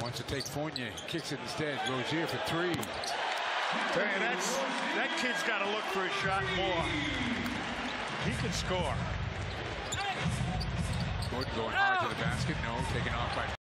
Wants to take Fournier, kicks it instead. Rozier for three. Tell you, that kid's got to look for a shot more. He can score. Gordon going hard to the basket. No, taken off by